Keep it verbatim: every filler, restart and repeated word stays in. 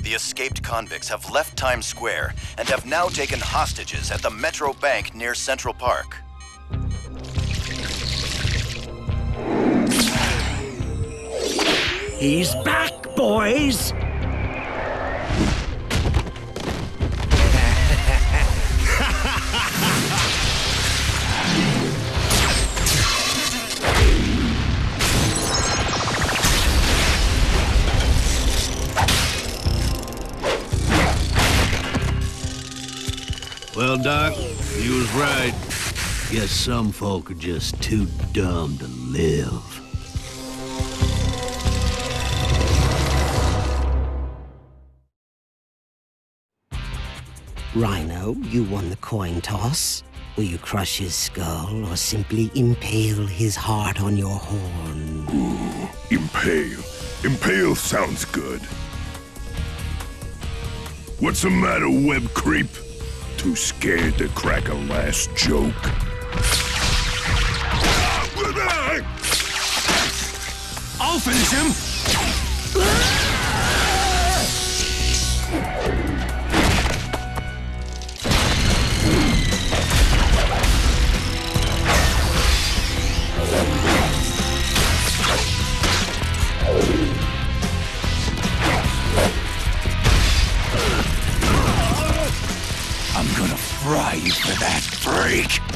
The escaped convicts have left Times Square and have now taken hostages at the Metro Bank near Central Park. He's back, boys! Well, Doc, he was right. Guess some folk are just too dumb to live. Rhino, you won the coin toss. Will you crush his skull or simply impale his heart on your horn? Ooh, impale. Impale sounds good. What's the matter, web creep? Too scared to crack a last joke? I'll finish him! I'm gonna fry you for that, freak!